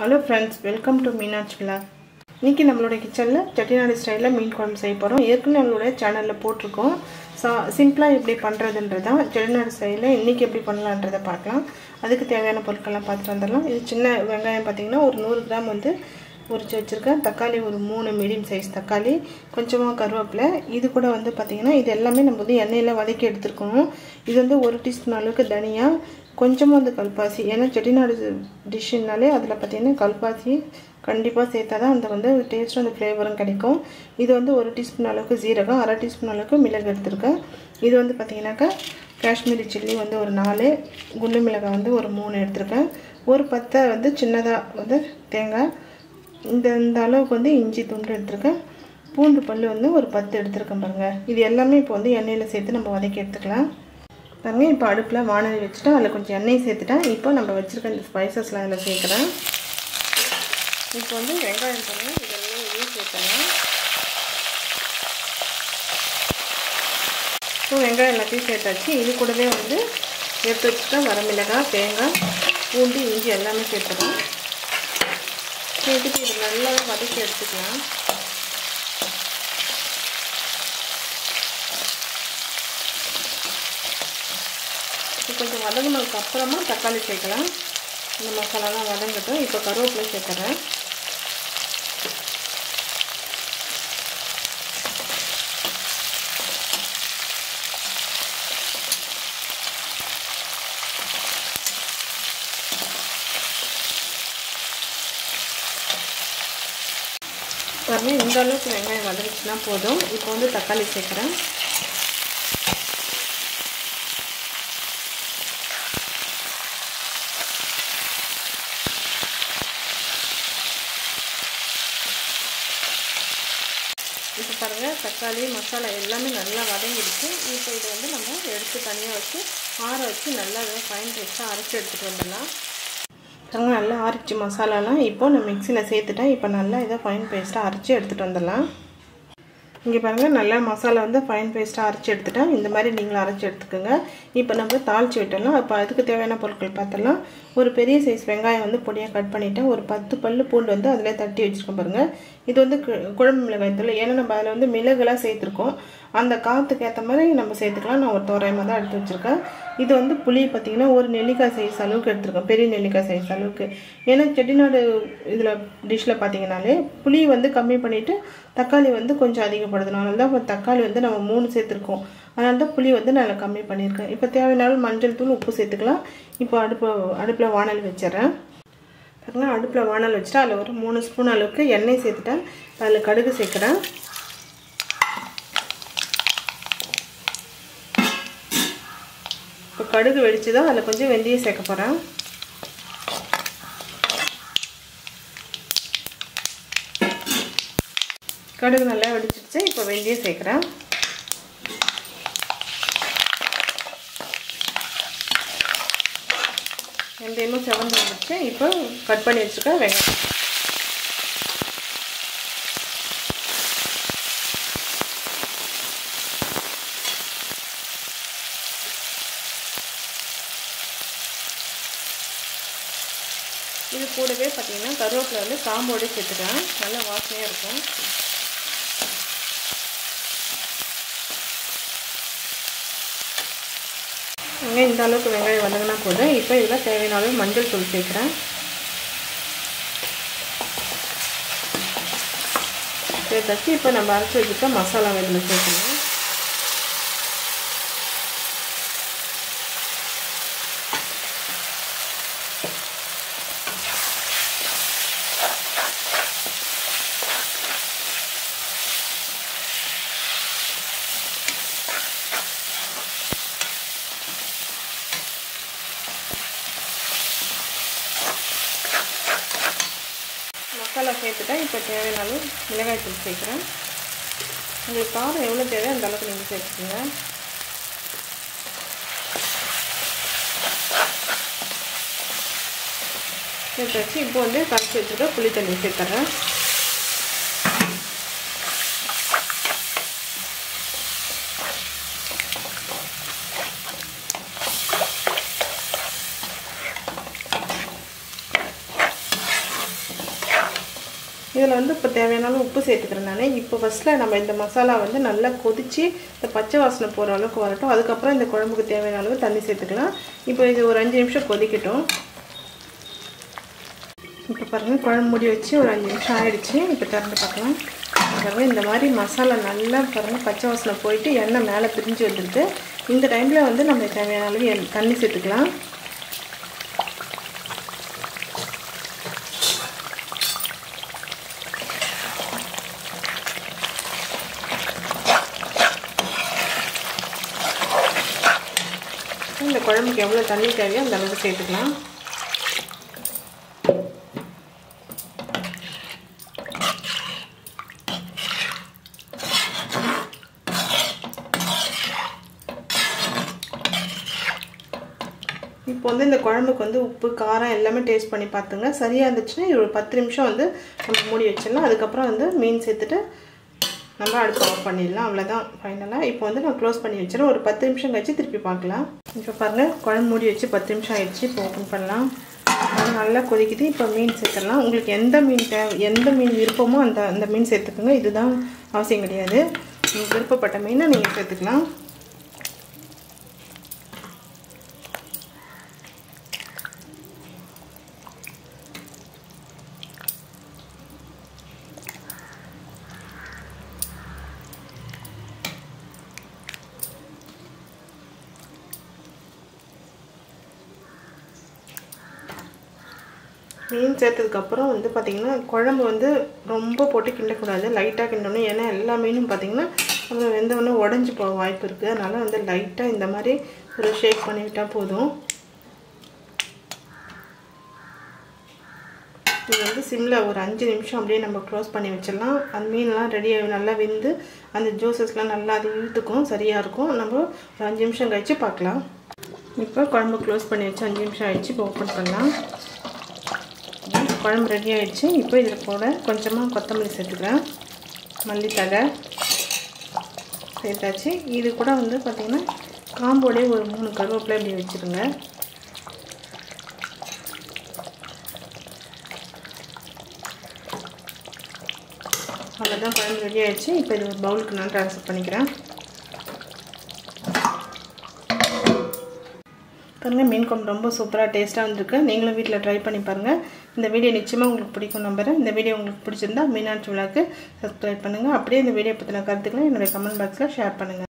Hello friends, welcome to Minatchy Vlog. இன்னைக்கு நம்மளோட கிச்சன்ல செட்டிநாடு ஸ்டைல்ல மீன் குழம்பு செய்ய போறோம். ஏற்கனவே நம்மளோட சேனல்ல போட்டுருக்கோம். சிம்பிளா எப்படி பண்றதுன்றத செட்டிநாடு ஸ்டைல்ல இன்னைக்கு எப்படி பண்ணலாம்ன்றத பார்க்கலாம். அதுக்கு தேவையான பொருட்கள்லாம் பார்த்துட்டு வந்துறலாம். இது சின்ன வெங்காயம் பாத்தீங்கன்னா ஒரு 100 கிராம் வந்து உரிச்சு வச்சிருக்கேன். தக்காளி ஒரு 3 மீடியம் சைஸ் தக்காளி, கொஞ்சமா கருவேப்பிலை. இது கூட வந்து பாத்தீங்கன்னா இது எல்லாமே நம்ம வந்து எண்ணெயில வதக்கி எடுத்துக்கணும். இது வந்து 1 டீஸ்பூன் அளவுக்கு தனியா, கொஞ்சமா வந்து கல்பாசி. ஏன்னா செட்டிநாடு டிஷ்னாலே அதுல பாத்தீங்கன்னா கல்பாசி கண்டிப்பா சேர்த்தாதான் அந்த வந்து டேஸ்ட் அந்த ஃப்ளேவரும் கிடைக்கும். இது வந்து 1 டீஸ்பூன் அளவுக்கு ஜீரகம், 1/2 டீஸ்பூன் அளவுக்கு மிளகு எடுத்துர்க்கேன். இது வந்து பாத்தீங்கன்னாக்க காஷ்மீரி சில்லி வந்து ஒரு 4, குண்டு மிளகாய் வந்து ஒரு 3 எடுத்துர்க்கேன். ஒரு பத்தை வந்து சின்னதா வந்து தேங்காய், இந்த அளவுக்கு வந்து இஞ்சி துண்டு எடுத்துர்க்கேன். பூண்டு பல்லு வந்து ஒரு 10 எடுத்துர்க்கேன் பாருங்க. இது எல்லாமே இப்போ வந்து எண்ணெயில சேர்த்து நம்ம வதக்கி எடுத்துக்கலாம். பாருங்க இப்போ அடுப்புல வாணலி வச்சிட்டு அதுல கொஞ்சம் எண்ணெய் சேர்த்துட்டேன். இப்போ நம்ம வச்சிருக்க இந்த ஸ்பைசஸ்லாம் அதுல சேர்க்கறேன். இப்போ வந்து வெங்காயம் பாருங்க இதெல்லாம் இதுல சேர்த்தலாம். இப்போ வெங்காயம் எல்லாத்தையும் சேர்த்தாச்சு. இது கூடவே வந்து எடுத்து வச்சிருக்க வரமிளகாய், தேங்காய், பூண்டு, இஞ்சி எல்லாமே சேர்த்துறோம். சேர்த்துட்டு இது நல்லா வதக்கி எடுத்துக்கலாம். கொஞ்சம் வதங்கினதுக்கு அப்புறமா தக்காளி சேர்க்கலாம். இந்த மசாலாலாம் வதங்கட்டும். இப்போ கருவேப்பிலை சேர்த்துறேன். பாருங்க இந்த அளவுக்கு வெங்காயம் வதங்கிச்சுன்னா போதும். இப்போ வந்து தக்காளி சேர்க்குறேன். இப்போ பாருங்க தக்காளி மசாலா எல்லாமே நல்லா வதங்கிடுச்சு. இப்போ இதை வந்து நம்ம எடுத்து தனியாக வச்சு ஆற வச்சு நல்லா ஃபைன் பேஸ்ட்டாக அரைச்சி எடுத்துகிட்டு வந்துடலாம். நல்லா அரைச்சி மசாலாலாம் இப்போ நான் மிக்சியில் சேர்த்துட்டேன். இப்போ நல்லா இதை ஃபைன் பேஸ்ட்டாக அரைச்சி எடுத்துகிட்டு வந்துடலாம். இங்கே பாருங்கள் நல்லா மசாலா வந்து ஃபைன் பேஸ்ட்டாக அரைச்சி எடுத்துட்டேன். இந்த மாதிரி நீங்களும் அரைச்சி எடுத்துக்கோங்க. இப்போ நம்ம தாளித்து விட்டுடலாம். இப்போ அதுக்கு தேவையான பொருட்கள் பார்த்தலாம். ஒரு பெரிய சைஸ் வெங்காயம் வந்து பொடியாக கட் பண்ணிவிட்டேன். ஒரு 10 பல்லு பூண்டு வந்து அதில் தட்டி வச்சுருக்கேன் பாருங்கள். இது வந்து குழம்பு மிளகாய் தூள். ஏன்னா நம்ம அதில் வந்து மிளகுலாம் சேர்த்துருக்கோம். அந்த காற்றுக்கு ஏற்ற மாதிரி நம்ம சேர்த்துக்கலாம். நான் ஒரு தோராயமாக தான் எடுத்து வச்சுருக்கேன். இது வந்து புளி பார்த்திங்கன்னா ஒரு நெல்லிக்காய் சைஸ் அளவுக்கு எடுத்துருக்கேன். பெரிய நெல்லிக்காய் சைஸ் அளவுக்கு. ஏன்னா செட்டிநாடு இதில் டிஷ்ஷில் பார்த்திங்கனாலே புளி வந்து கம்மி பண்ணிவிட்டு தக்காளி வந்து கொஞ்சம் அதிகப்படுத்தணும். அதனால தான் தக்காளி வந்து நம்ம 3 சேர்த்துருக்கோம். அதனால தான் புளி வந்து நான் கம்மி பண்ணியிருக்கேன். இப்போ தேவையான மஞ்சள் தூள், உப்பு சேர்த்துக்கலாம். இப்போ அடுப்பில் வாணல் வச்சிடறேன். பாருங்கள் அடுப்பில் வாணல் வச்சுட்டு அதில் ஒரு 3 ஸ்பூன் அளவுக்கு எண்ணெய் சேர்த்துட்டேன். அதில் கடுகு சேர்க்குறேன். இப்போ கடுகு வெடிச்சு தான் அதில் கொஞ்சம் வெந்தயம் சேர்க்க போகிறேன். கடுகு நல்லா வெடிச்சிடுச்சு. இப்போ வெந்தயம் சேர்க்குறேன். வெந்தயமும் செவந்து வந்துடுச்சு. இப்போ கட் பண்ணி வச்சுருக்கேன் வெங்காயம். இது கூடவே பார்த்தீங்கன்னா கருவேப்பிலை வந்து காம்போடு சேர்த்துட்டேன். நல்ல வாசனையாக இருக்கும். இந்த அளவுக்கு வெங்காயம் வதங்கினா போதும். இப்போ இதில் தேவையான அளவு மஞ்சள் தூள் சேர்க்குறேன். சேர்த்தாச்சு. இப்போ நம்ம அரைச்சி வச்சுக்க மசாலா இதில் சேர்க்கணும். மசாலா சேர்த்துட்டேன். இப்போ தேவையான அளவு மிளகாய் தூள் சேர்க்குறேன். உங்களுக்கு காரம் எவ்வளோ தேவையோ அந்த அளவுக்கு நீங்கள் சேர்த்துக்கோங்க. சேர்த்தாச்சு. இப்போ வந்து கரைச்சி வச்சுருக்க புளி தண்ணி சேர்த்துறேன். இதில் வந்து இப்போ தேவையான அளவு உப்பு சேர்த்துக்கிறேன் நான். இப்போ ஃபஸ்ட்டில் நம்ம இந்த மசாலா வந்து நல்லா கொதித்து இந்த பச்சை வாசனை போகிற அளவுக்கு வரட்டும். அதுக்கப்புறம் இந்த குழம்புக்கு தேவையான அளவு தண்ணி சேர்த்துக்கலாம். இப்போ இது ஒரு 5 நிமிஷம் கொதிக்கட்டும். இப்போ பாருங்கள், குழம்பு மூடி வச்சு ஒரு 5 நிமிஷம் ஆகிடுச்சு. இப்போ திறந்து பார்க்கலாம். பாருங்கள், இந்த மாதிரி மசாலா நல்லா பாருங்கள் பச்சை வாசனை போயிட்டு எண்ணெய் மேலே பிரிஞ்சு வந்துடுது. இந்த டைமில் வந்து நம்ம தேவையான அளவு தண்ணி சேர்த்துக்கலாம். இந்த குழம்புக்கு எவ்வளோ தண்ணி தேவையோ அந்த அளவுக்கு சேர்த்துக்கலாம். இப்போ வந்து இந்த குழம்புக்கு வந்து உப்பு காரம் எல்லாமே டேஸ்ட் பண்ணி பார்த்துங்க. சரியாக இருந்துச்சுன்னா ஒரு 10 நிமிஷம் வந்து நம்ம மூடி வச்சிடலாம். அதுக்கப்புறம் வந்து மீன் சேர்த்துட்டு நம்ம அடுப்பு ஆஃப் பண்ணிடலாம். அவ்வளோதான் ஃபைனலாக. இப்போ வந்து நான் க்ளோஸ் பண்ணி வச்சிடறேன். ஒரு 10 நிமிஷம் கழிச்சு திருப்பி பார்க்கலாம். இப்போ பாருங்கள், குழம்பு மூடி வச்சு 10 நிமிஷம் ஆகிடுச்சு. இப்போ ஓப்பன் பண்ணலாம். நல்லா கொதிக்குது. இப்போ மீன் சேர்த்துடலாம். உங்களுக்கு எந்த மீன் விருப்பமோ அந்த மீன் சேர்த்துக்குங்க. இதுதான் அவசியம் கிடையாது. உங்களுக்கு விருப்பப்பட்ட மீனை நீங்கள் சேர்த்துக்கலாம். மீன் சேர்த்ததுக்கப்புறம் வந்து பார்த்திங்கன்னா குழம்பு வந்து ரொம்ப போட்டு கிண்டக்கூடாது. லைட்டாக கிண்டணும். ஏன்னா எல்லா மீனும் பார்த்திங்கன்னா அப்புறம் வெந்தவொடனே உடஞ்சி போக வாய்ப்பு இருக்குது. அதனால் வந்து லைட்டாக இந்த மாதிரி ஒரு ஷேக் பண்ணிவிட்டால் போதும். இது வந்து சிம்மில் ஒரு 5 நிமிஷம் அப்படியே நம்ம க்ளோஸ் பண்ணி வச்சிடலாம். அந்த மீன்லாம் ரெடியாக நல்லா வெந்து அந்த ஜூஸஸ்லாம் நல்லா அது இழுத்துக்கும். சரியாக இருக்கும். நம்ம ஒரு 5 நிமிஷம் கழித்து பார்க்கலாம். இப்போ குழம்பு க்ளோஸ் பண்ணி வச்சு 5 நிமிஷம் ஆகிடுச்சு. இப்போ ஓப்பன் பண்ணலாம். குழம்பு ரெடி ஆகிடுச்சு. இப்போ இதில் கூட கொஞ்சமாக கொத்தமல்லி சேர்த்துக்கிறேன். மல்லித்தழை சேர்த்தாச்சு. இது கூட வந்து பார்த்திங்கன்னா காம்போடே ஒரு 3 கருவேப்பிலை இப்படி வச்சுருங்க. அவ்வளோதான், குழம்பு ரெடி ஆகிடுச்சு. இப்போ இது ஒரு பவுலுக்கு நான் ட்ரான்ஸ்ஃபர் பண்ணிக்கிறேன். பாருங்கள், மீன் குழம்பு ரொம்ப சூப்பராக டேஸ்ட்டாக வந்துருக்கு. நீங்களும் வீட்டில் ட்ரை பண்ணி பாருங்கள். இந்த வீடியோ நிச்சயமாக உங்களுக்கு பிடிக்கும் நம்புகிறேன். இந்த வீடியோ உங்களுக்கு பிடிச்சிருந்தா மீனாட்சி விலாக்கு சப்ஸ்கிரைப் பண்ணுங்கள். அப்படியே இந்த வீடியோ பற்றின கருத்துக்களை என்னுடைய கமெண்ட் பாக்ஸில் ஷேர் பண்ணுங்கள்.